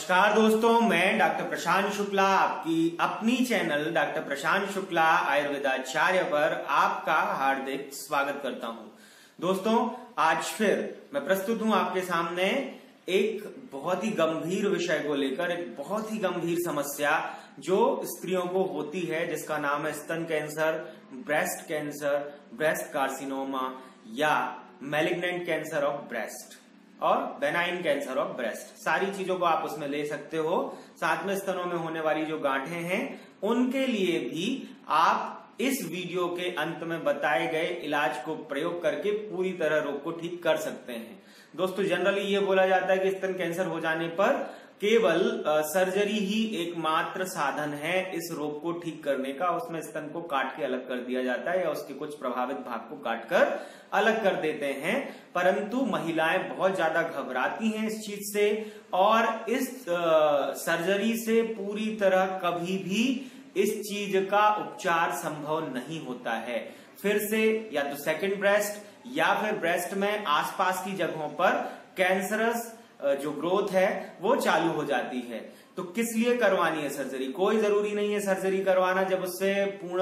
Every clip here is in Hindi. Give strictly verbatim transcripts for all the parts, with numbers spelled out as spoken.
नमस्कार दोस्तों, मैं डॉक्टर प्रशांत शुक्ला आपकी अपनी चैनल डॉक्टर प्रशांत शुक्ला आयुर्वेदाचार्य पर आपका हार्दिक स्वागत करता हूं। दोस्तों, आज फिर मैं प्रस्तुत हूं आपके सामने एक बहुत ही गंभीर विषय को लेकर, एक बहुत ही गंभीर समस्या जो स्त्रियों को होती है, जिसका नाम है स्तन cancer, breast cancer, breast carcinoma या मैलिग्नेंट कैंसर ऑफ ब्रेस्ट और बेनाइन कैंसर ऑफ ब्रेस्ट। सारी चीजों को आप उसमें ले सकते हो। साथ में स्तनों में होने वाली जो गांठें हैं उनके लिए भी आप इस वीडियो के अंत में बताए गए इलाज को प्रयोग करके पूरी तरह रोग को ठीक कर सकते हैं। दोस्तों, जनरली ये बोला जाता है कि स्तन कैंसर हो जाने पर केवल सर्जरी ही एकमात्र साधन है इस रोग को ठीक करने का। उसमें स्तन को काट के अलग कर दिया जाता है या उसके कुछ प्रभावित भाग को काटकर अलग कर देते हैं, परंतु महिलाएं बहुत ज्यादा घबराती हैं इस चीज से और इस आ, सर्जरी से पूरी तरह कभी भी इस चीज का उपचार संभव नहीं होता है। फिर से या तो सेकंड ब्रेस्ट या फिर ब्रेस्ट में आसपास की जगहों पर कैंसरस जो ग्रोथ है वो चालू हो जाती है। तो किस लिए करवानी है सर्जरी? कोई जरूरी नहीं है सर्जरी करवाना जब उससे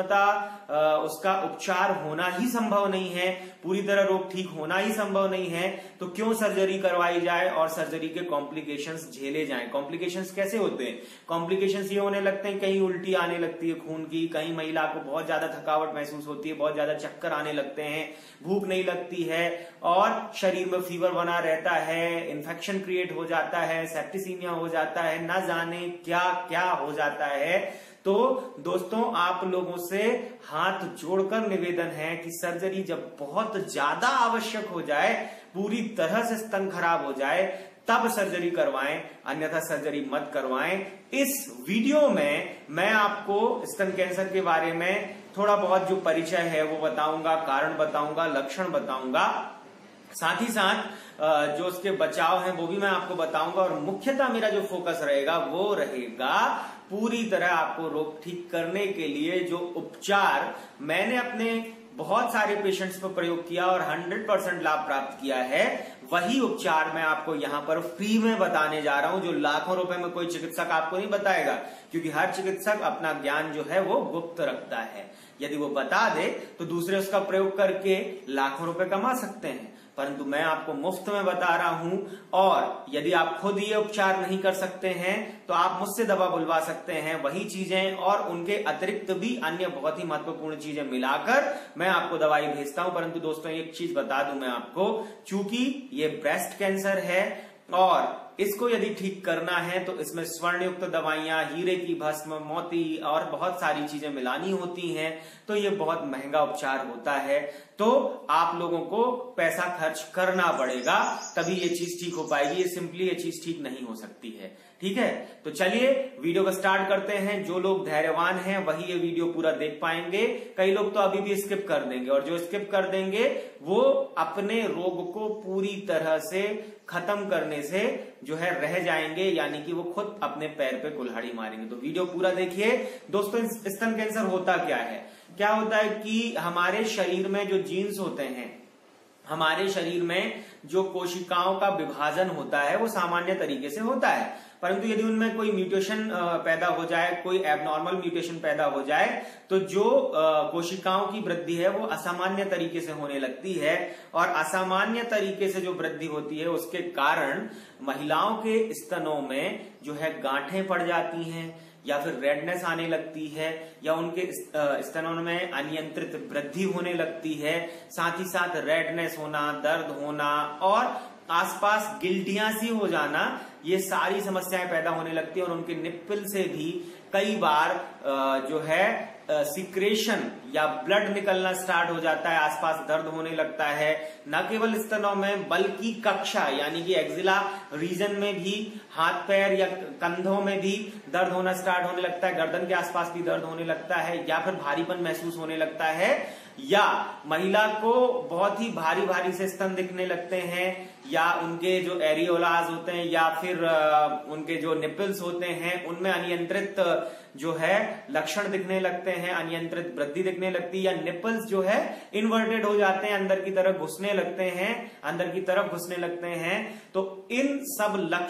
पूर्णतः उसका उपचार होना ही संभव नहीं है, पूरी तरह रोग ठीक होना ही संभव नहीं है। तो क्यों सर्जरी करवाई जाए और सर्जरी के कॉम्प्लिकेशंस झेले जाएं? कॉम्प्लिकेशंस कैसे होते हैं? कॉम्प्लिकेशंस ये होने लगते हैं, कहीं उल्टी आने लगती है खून की, कहीं महिला को बहुत ज्यादा थकावट महसूस होती है, बहुत ज्यादा चक्कर आने लगते हैं, भूख नहीं लगती है और शरीर में फीवर बना रहता है, इन्फेक्शन क्रिएट हो जाता है, सेप्टिसीमिया हो जाता है, न जाने क्या क्या हो जाता है। तो दोस्तों, आप लोगों से हाथ जोड़कर निवेदन है कि सर्जरी जब बहुत ज्यादा आवश्यक हो जाए, पूरी तरह से स्तन खराब हो जाए, तब सर्जरी करवाएं, अन्यथा सर्जरी मत करवाएं। इस वीडियो में मैं आपको स्तन कैंसर के बारे में थोड़ा बहुत जो परिचय है वो बताऊंगा, कारण बताऊंगा, लक्षण बताऊंगा, साथ ही साथ जो उसके बचाव हैं वो भी मैं आपको बताऊंगा और मुख्यतः मेरा जो फोकस रहेगा वो रहेगा पूरी तरह आपको रोग ठीक करने के लिए जो उपचार मैंने अपने बहुत सारे पेशेंट्स पर प्रयोग किया और सौ परसेंट लाभ प्राप्त किया है, वही उपचार मैं आपको यहाँ पर फ्री में बताने जा रहा हूं, जो लाखों रुपए में कोई चिकित्सक आपको नहीं बताएगा, क्योंकि हर चिकित्सक अपना ज्ञान जो है वो गुप्त रखता है। यदि वो बता दे तो दूसरे उसका प्रयोग करके लाखों रुपए कमा सकते हैं, परंतु मैं आपको मुफ्त में बता रहा हूं। और यदि आप खुद ये उपचार नहीं कर सकते हैं तो आप मुझसे दवा बुलवा सकते हैं, वही चीजें और उनके अतिरिक्त भी अन्य बहुत ही महत्वपूर्ण चीजें मिलाकर मैं आपको दवाई भेजता हूं। परंतु दोस्तों, एक चीज बता दूं मैं आपको, चूंकि ये ब्रेस्ट कैंसर है और इसको यदि ठीक करना है तो इसमें स्वर्ण युक्त दवाइयां, हीरे की भस्म, मोती और बहुत सारी चीजें मिलानी होती हैं, तो ये बहुत महंगा उपचार होता है। तो आप लोगों को पैसा खर्च करना पड़ेगा, तभी ये चीज ठीक हो पाएगी। ये सिंपली ये चीज ठीक नहीं हो सकती है। ठीक है, तो चलिए वीडियो को स्टार्ट करते हैं। जो लोग धैर्यवान हैं वही ये वीडियो पूरा देख पाएंगे, कई लोग तो अभी भी स्किप कर देंगे और जो स्किप कर देंगे वो अपने रोग को पूरी तरह से खत्म करने से जो है रह जाएंगे, यानी कि वो खुद अपने पैर पे कुल्हाड़ी मारेंगे। तो वीडियो पूरा देखिए। दोस्तों, स्तन कैंसर होता क्या है? क्या होता है कि हमारे शरीर में जो जीन्स होते हैं, हमारे शरीर में जो कोशिकाओं का विभाजन होता है वो सामान्य तरीके से होता है, परंतु यदि उनमें कोई म्यूटेशन पैदा हो जाए, कोई एबनॉर्मल म्यूटेशन पैदा हो जाए, तो जो कोशिकाओं की वृद्धि है वो असामान्य तरीके से होने लगती है और असामान्य तरीके से जो वृद्धि होती है उसके कारण महिलाओं के स्तनों में जो है गांठें पड़ जाती हैं या फिर रेडनेस आने लगती है या उनके स्तनों में अनियंत्रित वृद्धि होने लगती है, साथ ही साथ रेडनेस होना, दर्द होना और आसपास गिल्टियां सी हो जाना, ये सारी समस्याएं पैदा होने लगती है और उनके निप्पल से भी कई बार जो है सिक्रेशन या ब्लड निकलना स्टार्ट हो जाता है, आसपास दर्द होने लगता है। न केवल स्तनों में बल्कि कक्षा यानी कि एक्जिला रीजन में भी, हाथ पैर या कंधों में भी दर्द होना स्टार्ट होने लगता है, गर्दन के आसपास भी दर्द होने लगता है या फिर भारीपन महसूस होने लगता है, या महिला को बहुत ही भारी भारी से स्तन दिखने लगते हैं, या उनके जो एरियोलाज होते हैं या फिर उनके जो निपल्स होते हैं उनमें अनियंत्रित जो है लक्षण दिखने लगते हैं, अनियंत्रित वृद्धि दिखने लगती है, या निपल्स जो है इन्वर्टेड हो जाते हैं, अंदर की तरफ घुसने लगते हैं, अंदर की तरफ घुसने लगते हैं। तो इन सब लक्षण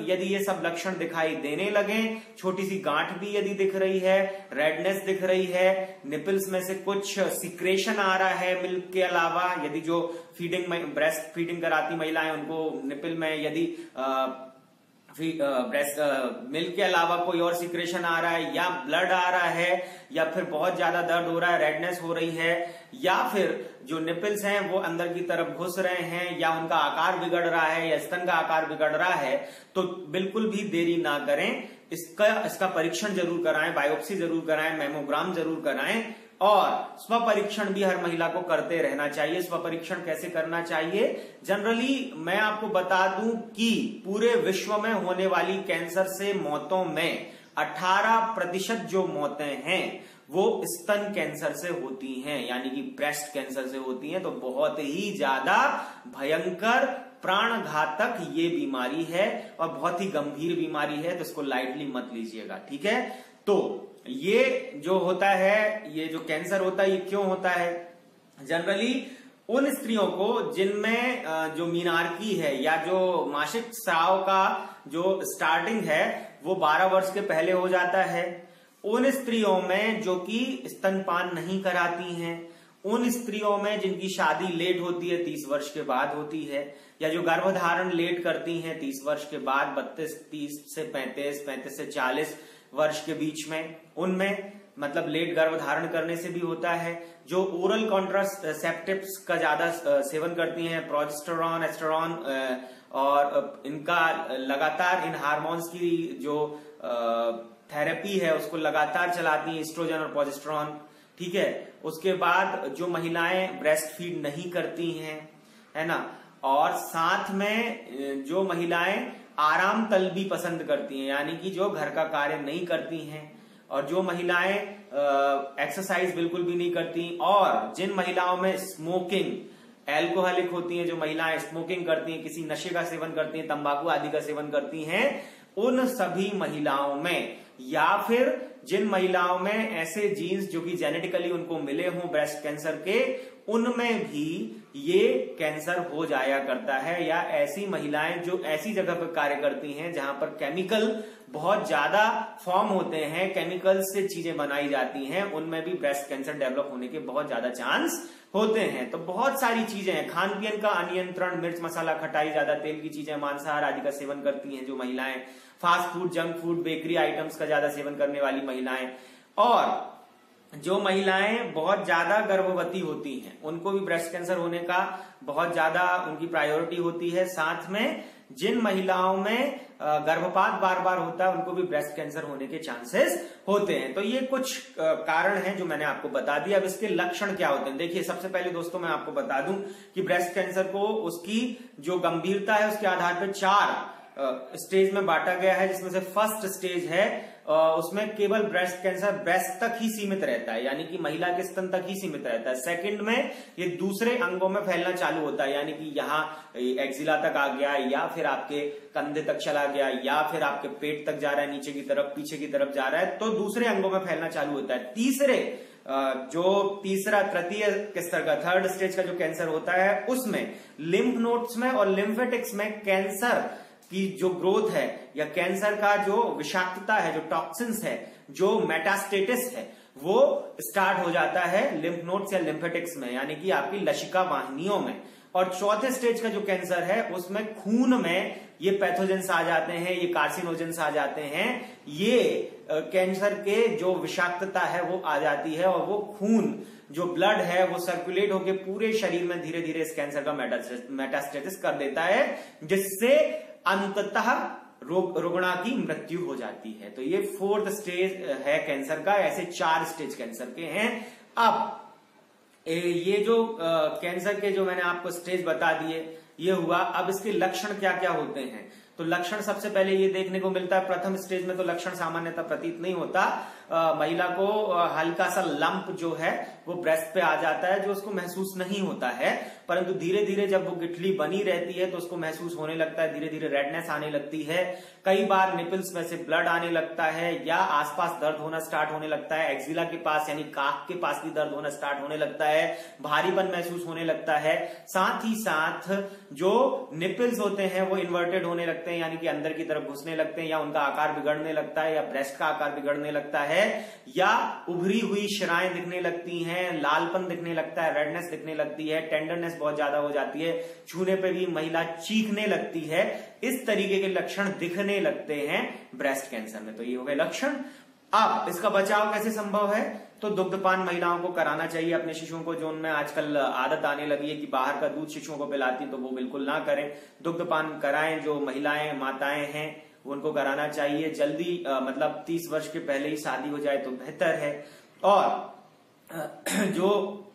यदि ये सब लक्षण दिखाई देने लगे, छोटी सी गांठ भी यदि दिख रही है, रेडनेस दिख रही है, निपल्स में से कुछ सिक्रेशन आ रहा है मिल्क के अलावा, यदि जो फीडिंग ब्रेस्ट फीडिंग कराती महिलाएं उनको निपल में यदि आ, ब्रेस्ट मिल्क के अलावा कोई और सिक्रेशन आ रहा है, या ब्लड आ रहा है, या फिर बहुत ज्यादा दर्द हो रहा है, रेडनेस हो रही है, या फिर जो निपल्स हैं वो अंदर की तरफ घुस रहे हैं, या उनका आकार बिगड़ रहा है, या स्तन का आकार बिगड़ रहा है, तो बिल्कुल भी देरी ना करें, इसका इसका परीक्षण जरूर कराएं, बायोप्सी जरूर कराएं, मेमोग्राम जरूर कराएं, और स्व परीक्षण भी हर महिला को करते रहना चाहिए। स्व परीक्षण कैसे करना चाहिए? जनरली मैं आपको बता दूं कि पूरे विश्व में होने वाली कैंसर से मौतों में अठारह प्रतिशत जो मौतें हैं वो स्तन कैंसर से होती हैं, यानी कि ब्रेस्ट कैंसर से होती हैं। तो बहुत ही ज्यादा भयंकर प्राण घातक ये बीमारी है और बहुत ही गंभीर बीमारी है, तो इसको लाइटली मत लीजिएगा, ठीक है। तो ये जो होता है, ये जो कैंसर होता है, ये क्यों होता है? जनरली उन स्त्रियों को जिनमें जो मीनार्की है या जो मासिक स्राव का जो स्टार्टिंग है वो बारह वर्ष के पहले हो जाता है, उन स्त्रियों में जो कि स्तनपान नहीं कराती हैं, उन स्त्रियों में जिनकी शादी लेट होती है, तीस वर्ष के बाद होती है, या जो गर्भधारण लेट करती हैं तीस वर्ष के बाद, बत्तीस तीस से पैंतीस पैंतीस से चालीस वर्ष के बीच में, उनमें मतलब लेट गर्भधारण करने से भी होता है। जो ओरल कॉन्ट्रासेप्टिव्स का ज्यादा सेवन करती हैं, प्रोजेस्टेरॉन, एस्टेरॉन, और इनका लगातार इन हार्मोन्स की जो थेरेपी है उसको लगातार चलाती हैं, एस्ट्रोजन और प्रोजेस्टेरॉन, ठीक है। उसके बाद जो महिलाएं ब्रेस्ट फीड नहीं करती हैं, है ना, और साथ में जो महिलाएं आराम तलबी पसंद करती हैं, यानी कि जो घर का कार्य नहीं करती हैं, और जो महिलाएं एक्सरसाइज बिल्कुल भी नहीं करती, और जिन महिलाओं में स्मोकिंग, एल्कोहलिक होती हैं, जो महिलाएं स्मोकिंग करती हैं, किसी नशे का सेवन करती हैं, तंबाकू आदि का सेवन करती हैं, उन सभी महिलाओं में, या फिर जिन महिलाओं में ऐसे जीन्स जो कि जेनेटिकली उनको मिले हों ब्रेस्ट कैंसर के, उनमें भी ये कैंसर हो जाया करता है। या ऐसी महिलाएं जो ऐसी जगह पर कार्य करती हैं जहां पर केमिकल बहुत ज्यादा फॉर्म होते हैं, केमिकल से चीजें बनाई जाती हैं, उनमें भी ब्रेस्ट कैंसर डेवलप होने के बहुत ज्यादा चांस होते हैं। तो बहुत सारी चीजें हैं, खान पीन का अनियंत्रण, मिर्च मसाला, खटाई, ज्यादा तेल की चीजें, मांसाहार आदि का सेवन करती हैं जो महिलाएं, fast food, junk food, bakery items का ज्यादा सेवन करने वाली महिलाएं, और जो महिलाएं बहुत ज्यादा गर्भवती होती हैं उनको भी ब्रेस्ट कैंसर होने का बहुत ज्यादा उनकी प्रायोरिटी होती है। साथ में जिन महिलाओं में गर्भपात बार बार होता है उनको भी ब्रेस्ट कैंसर होने के चांसेस होते हैं। तो ये कुछ कारण हैं जो मैंने आपको बता दिया। अब इसके लक्षण क्या होते हैं? देखिए, सबसे पहले दोस्तों मैं आपको बता दूं कि ब्रेस्ट कैंसर को उसकी जो गंभीरता है उसके आधार पर चार स्टेज में बांटा गया है, जिसमें से फर्स्ट स्टेज है उसमें केवल ब्रेस्ट कैंसर ब्रेस्ट तक ही सीमित रहता है, यानी कि महिला के स्तन तक ही सीमित रहता है। सेकंड में ये दूसरे अंगों में फैलना चालू होता है, यानी कि यहाँ एक्जिला तक आ गया, या फिर आपके कंधे तक चला गया, या फिर आपके पेट तक जा रहा है, नीचे की तरफ, पीछे की तरफ जा रहा है, तो दूसरे अंगों में फैलना चालू होता है। तीसरे जो तीसरा तृतीय स्तर का थर्ड स्टेज का जो कैंसर होता है उसमें लिम्फ नोड्स में और लिम्फेटिक्स में कैंसर की जो ग्रोथ है, या कैंसर का जो विषाक्तता है, जो टॉक्सिन्स है, जो मेटास्टेटिस है, वो स्टार्ट हो जाता है लिम्फ नोड्स या लिम्फेटिक्स में, यानी कि आपकी लसिका वाहिनियों में। और चौथे स्टेज का जो कैंसर है उसमें खून में ये पैथोजेंस आ जाते हैं, ये कार्सिनोजेंस आ जाते हैं, ये कैंसर के जो विषाक्तता है वो आ जाती है, और वो खून जो ब्लड है वो सर्कुलेट होकर पूरे शरीर में धीरे धीरे इस कैंसर का मेटास्टेटिस कर देता है, जिससे अंततः रोग रुग्णा की मृत्यु हो जाती है। तो ये फोर्थ स्टेज है कैंसर का। ऐसे चार स्टेज कैंसर के हैं। अब ये जो कैंसर के जो मैंने आपको स्टेज बता दिए ये हुआ। अब इसके लक्षण क्या क्या होते हैं? तो लक्षण सबसे पहले ये देखने को मिलता है, प्रथम स्टेज में तो लक्षण सामान्यतः प्रतीत नहीं होता, आ, महिला को आ, हल्का सा लंप जो है वो ब्रेस्ट पे आ जाता है, जो उसको महसूस नहीं होता है, परंतु धीरे धीरे जब वो गिठली बनी रहती है तो उसको महसूस होने लगता है, धीरे धीरे रेडनेस आने लगती है, कई बार निपल्स में से ब्लड आने लगता है या आसपास दर्द होना स्टार्ट होने लगता है, एक्जिला के पास यानी काख के पास भी दर्द होना स्टार्ट होने लगता है, भारीपन महसूस होने लगता है, साथ ही साथ जो निपल्स होते हैं वो इन्वर्टेड होने लगते हैं, यानी कि अंदर की तरफ घुसने लगते हैं, या उनका आकार बिगड़ने लगता है, या ब्रेस्ट का आकार बिगड़ने लगता है, या उभरी हुई शिराएं दिखने लगती हैं, लालपन दिखने लगता है, रेडनेस दिखने लगती है, टेंडरनेस बहुत ज्यादा हो जाती है, छूने पे भी महिला चीखने लगती है। इस तरीके के लक्षण दिखने लगते हैं ब्रेस्ट कैंसर में। तो ये हो गए लक्षण। अब इसका बचाव कैसे संभव है? तो दुग्धपान महिलाओं को कराना चाहिए अपने शिशुओं को, जो उनमें आजकल आदत आने लगी है कि बाहर का दूध शिशुओं को पिलाती, तो वो बिल्कुल ना करें, दुग्धपान कराएं। जो महिलाएं माताएं हैं उनको कराना चाहिए। जल्दी आ, मतलब तीस वर्ष के पहले ही शादी हो जाए तो बेहतर है। और जो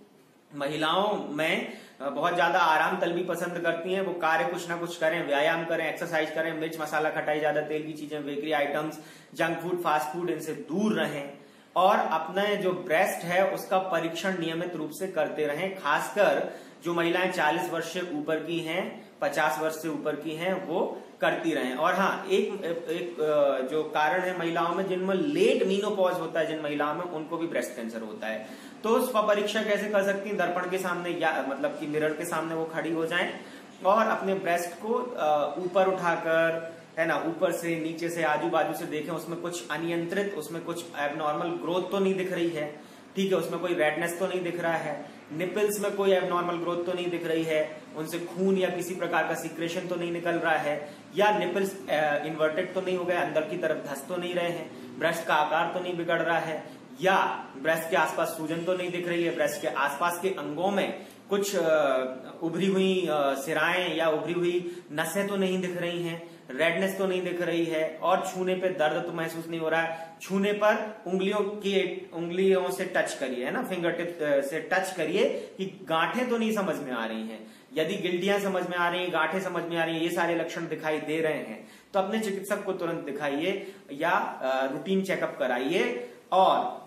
महिलाओं में बहुत ज्यादा आराम तलबी पसंद करती हैं, वो कार्य कुछ ना कुछ करें, व्यायाम करें, एक्सरसाइज करें, मिर्च मसाला खटाई ज्यादा तेल की चीजें, bakery items, junk food, fast food, इनसे दूर रहें, और अपने जो ब्रेस्ट है उसका परीक्षण नियमित रूप से करते रहें। खासकर जो महिलाएं चालीस वर्ष से ऊपर की हैं, पचास वर्ष से ऊपर की हैं, वो करती रहें। और हाँ, एक, एक जो कारण है महिलाओं में जिनमें लेट मीनोपॉज होता है, जिन महिलाओं में, उनको भी ब्रेस्ट कैंसर होता है। तो उसका परीक्षण कैसे कर सकती हैं? दर्पण के सामने या मतलब कि मिरर के सामने वो खड़ी हो जाएं और अपने ब्रेस्ट को ऊपर उठाकर, है ना, ऊपर से नीचे से आजू बाजू से देखें, उसमें कुछ अनियंत्रित, उसमें कुछ एबनॉर्मल ग्रोथ तो नहीं दिख रही है, ठीक है, उसमें कोई रेडनेस तो नहीं दिख रहा है, निपल्स में कोई एबनॉर्मल ग्रोथ तो नहीं दिख रही है, उनसे खून या किसी प्रकार का सीक्रेशन तो नहीं निकल रहा है, या निपल्स इन्वर्टेड तो नहीं हो गए, अंदर की तरफ धस तो नहीं रहे हैं, ब्रेस्ट का आकार तो नहीं बिगड़ रहा है, या ब्रेस्ट के आसपास सूजन तो नहीं दिख रही है, ब्रेस्ट के आसपास के अंगों में कुछ उभरी हुई सिराएं या उभरी हुई नसें तो नहीं दिख रही हैं, रेडनेस तो नहीं दिख रही है, और छूने पे दर्द तो महसूस नहीं हो रहा है। छूने पर उंगलियों के उंगलियों से टच करिए, है ना, फिंगर टिप से टच करिए कि गांठें तो नहीं समझ में आ रही हैं। यदि गिल्टियां समझ में आ रही हैं, गांठें समझ में आ रही हैं, ये सारे लक्षण दिखाई दे रहे हैं, तो अपने चिकित्सक को तुरंत दिखाइए या रूटीन चेकअप कराइए। और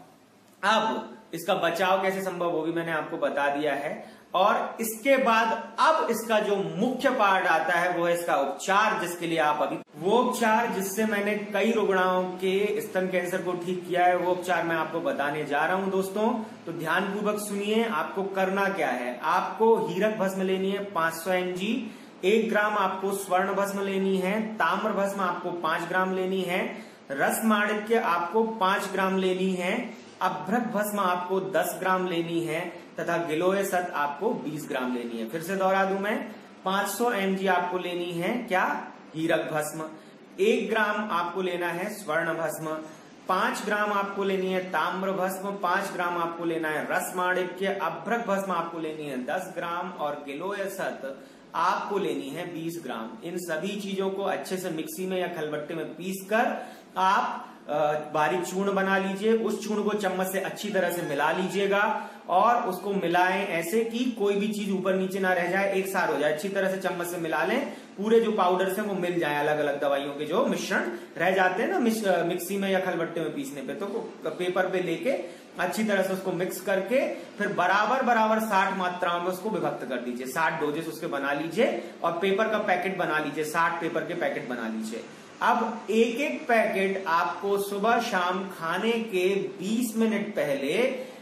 अब इसका बचाव कैसे संभव होगी मैंने आपको बता दिया है। और इसके बाद अब इसका जो मुख्य पार्ट आता है वो है इसका उपचार, जिसके लिए आप अभी वो उपचार जिससे मैंने कई रुग्णाओं के स्तन कैंसर को ठीक किया है, वो उपचार मैं आपको बताने जा रहा हूं दोस्तों। तो ध्यानपूर्वक सुनिए, आपको करना क्या है। आपको हीरक भस्म लेनी है पांच सौ एम जी, एक ग्राम आपको स्वर्ण भस्म लेनी है, ताम्र भस्म आपको पांच ग्राम लेनी है, रस माणिक्य आपको पांच ग्राम लेनी है, अभ्रक भस्म आपको दस ग्राम लेनी है, तथा गिलोय सत आपको बीस ग्राम लेनी है। फिर से दोहरा दूं मैं, पांच सौ एम जी आपको लेनी है क्या, हीरक भस्म, एक ग्राम आपको लेना है स्वर्ण भस्म, पांच ग्राम आपको लेनी है ताम्र भस्म, पांच ग्राम आपको लेना है रस माणिक्य, अभ्रक भस्म आपको लेनी है दस ग्राम, और गिलोय सत आपको लेनी है बीस ग्राम। इन सभी चीजों को अच्छे से मिक्सी में या खलबट्टे में पीस कर आप बारीक चूर्ण बना लीजिए। उस चूर्ण को चम्मच से अच्छी तरह से मिला लीजिएगा और उसको मिलाएं ऐसे कि कोई भी चीज ऊपर नीचे ना रह जाए, एक सार हो जाए। अच्छी तरह से चम्मच से मिला लें, पूरे जो पाउडर से वो मिल जाए, अलग अलग दवाइयों के जो मिश्रण रह जाते हैं ना मिक्सी में या खलबट्टे में पीसने पे, तो पेपर पे लेके अच्छी तरह से उसको मिक्स करके फिर बराबर बराबर साठ मात्राओं में उसको विभक्त कर दीजिए। साठ डोजेस उसके बना लीजिए और पेपर का पैकेट बना लीजिए, साठ पेपर के पैकेट बना लीजिए। अब एक एक पैकेट आपको सुबह शाम खाने के बीस मिनट पहले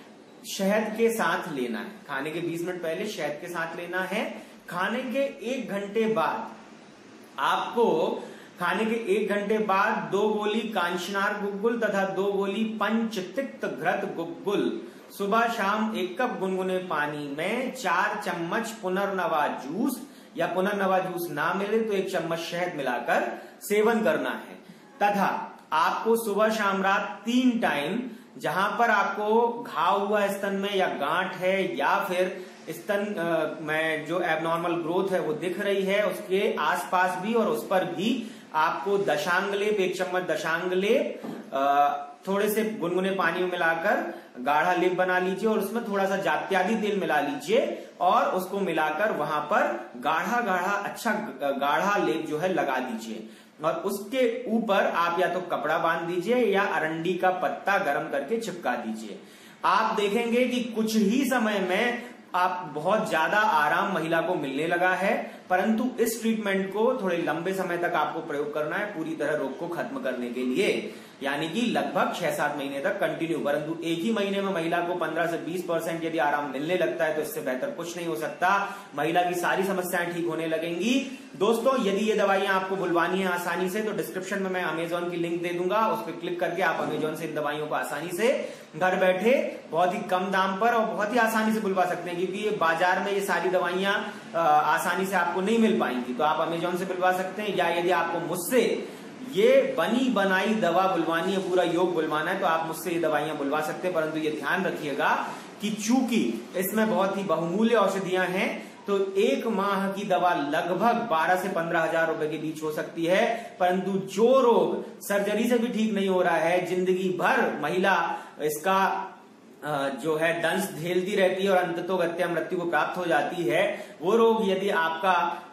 शहद के साथ लेना है। खाने के बीस मिनट पहले शहद के साथ लेना है। खाने के एक घंटे बाद आपको खाने के एक घंटे बाद दो गोली कांचनार गुग्गुल तथा दो गोली पंचतिक्त घृत गुग्गुल सुबह शाम एक कप गुनगुने पानी में चार चम्मच पुनर्नवा जूस, या पुनर्नवा जूस ना मिले तो एक चम्मच शहद मिलाकर सेवन करना है। तथा आपको सुबह शाम रात तीन टाइम, जहां पर आपको घाव हुआ स्तन में या गांठ है या फिर स्तन में जो एबनॉर्मल ग्रोथ है वो दिख रही है, उसके आसपास भी और उस पर भी आपको दशांगलेप, एक चम्मच दशांगलेप थोड़े से गुनगुने पानी में मिलाकर गाढ़ा लेप बना लीजिए और उसमें थोड़ा सा जात्यादि तेल मिला लीजिए और उसको मिलाकर वहां पर गाढ़ा गाढ़ा अच्छा गाढ़ा लेप जो है लगा दीजिए। और उसके ऊपर आप या तो कपड़ा बांध दीजिए या अरंडी का पत्ता गर्म करके चिपका दीजिए। आप देखेंगे कि कुछ ही समय में आप बहुत ज्यादा आराम महिला को मिलने लगा है। परंतु इस ट्रीटमेंट को थोड़े लंबे समय तक आपको प्रयोग करना है पूरी तरह रोग को खत्म करने के लिए, यानी कि लगभग छह सात महीने तक कंटिन्यू। परंतु एक ही महीने में महिला को पंद्रह से बीस परसेंट यदि आराम मिलने लगता है तो इससे बेहतर कुछ नहीं हो सकता। महिला की सारी समस्याएं ठीक होने लगेंगी। दोस्तों, यदि ये दवाइयां आपको बुलवानी है आसानी से तो डिस्क्रिप्शन में मैं अमेजोन की लिंक दे दूंगा, उस पर क्लिक करके आप अमेजोन से इन दवाइयों को आसानी से घर बैठे बहुत ही कम दाम पर और बहुत ही आसानी से बुलवा सकते हैं, क्योंकि ये बाजार में ये सारी दवाइयां आसानी से आपको नहीं मिल पाएंगी। तो आप अमेजोन से बुलवा सकते हैं, या यदि आपको मुझसे ये बनी बनाई दवा बुलवानी है, पूरा योग बुलवाना है, तो आप मुझसे ये दवाइयां बुलवा सकते हैं। परंतु ये ध्यान रखिएगा कि चूंकि इसमें बहुत ही बहुमूल्य औषधियां हैं तो एक माह की दवा लगभग बारह से पंद्रह हजार रुपए के बीच हो सकती है। परंतु जो रोग सर्जरी से भी ठीक नहीं हो रहा है, जिंदगी भर महिला इसका जो है दंश झेलती रहती है और अंततोगत्या मृत्यु को प्राप्त हो जाती है, वो रोग यदि आपका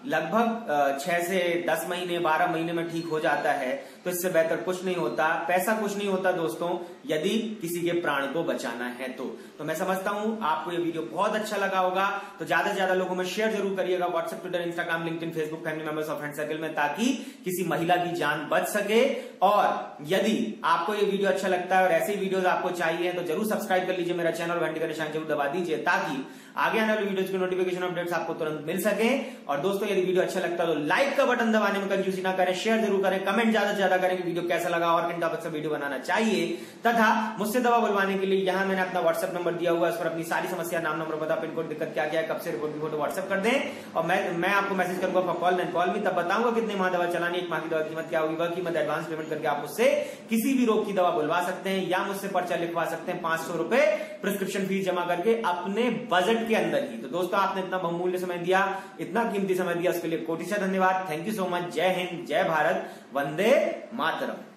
लगभग छह से दस महीने बारह महीने में ठीक हो जाता है तो इससे बेहतर कुछ नहीं होता। पैसा कुछ नहीं होता दोस्तों, यदि किसी के प्राण को बचाना है तो तो मैं समझता हूं आपको ये वीडियो बहुत अच्छा लगा होगा। तो ज्यादा से ज्यादा लोगों में शेयर जरूर करिएगा, WhatsApp, Twitter, Instagram, LinkedIn, Facebook, family members और फ्रेंड सर्कल में, ताकि किसी महिला की जान बच सके। और यदि आपको ये वीडियो अच्छा लगता है और ऐसे वीडियोस आपको चाहिए तो जरूर सब्सक्राइब कर लीजिए मेरा चैनल, घंटी का निशान जरूर दबा दीजिए ताकि आगे आने वाली वीडियोस की नोटिफिकेशन अपडेट्स आपको तुरंत मिल सके। और दोस्तों, यदि वीडियो अच्छा लगता है तो लाइक का बटन दबाने में कंजूसी ना करें, शेयर जरूर करें, कमेंट ज्यादा से ज्यादा करें कि वीडियो कैसा लगा और किन टॉपिक से वीडियो बनाना चाहिए। तथा मुझसे दवा बुलवाने के लिए यहां मैंने अपना व्हाट्सएप नंबर दिया हुआ है, उस पर अपनी सारी समस्या, नाम, नंबर, पता, पिन कोड, दिक्कत क्या क्या है, कब से रिपोर्ट की फोटो व्हाट्सएप कर दें और मैं मैं आपको मैसेज करूंगा for call and call me. तब बताऊंगा कितने माह दवा चलानी, एक माह की दवा की कीमत क्या होगी, वह कीमत एडवांस पेमेंट करके आप मुझसे किसी भी रोग की दवा बुलवा सकते हैं या मुझसे पर्चा लिखवा सकते हैं पांच सौ रुपए प्रिस्क्रिप्शन फीस जमा करके अपने बजट के अंदर ही। तो दोस्तों, आपने इतना बहुमूल्य समय दिया, इतना कीमती समय दिया, उसके लिए कोटि से धन्यवाद। Thank you so much. जय हिंद, जय भारत, वंदे मातरम।